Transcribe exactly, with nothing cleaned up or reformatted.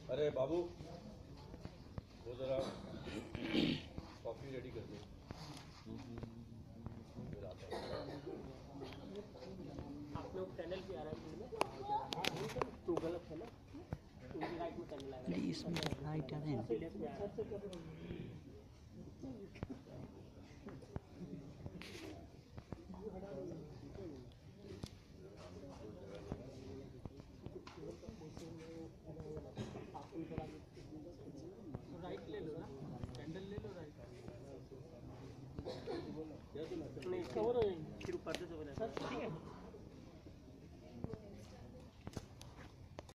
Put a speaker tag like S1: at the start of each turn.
S1: अरे बाबू वो जरा कॉफी रेडी कर दे।
S2: आप लोग टनल पे आ रहे हैं तो गलत है ना, उनकी राइट में टनल आएगा,
S3: इसमें राइट है।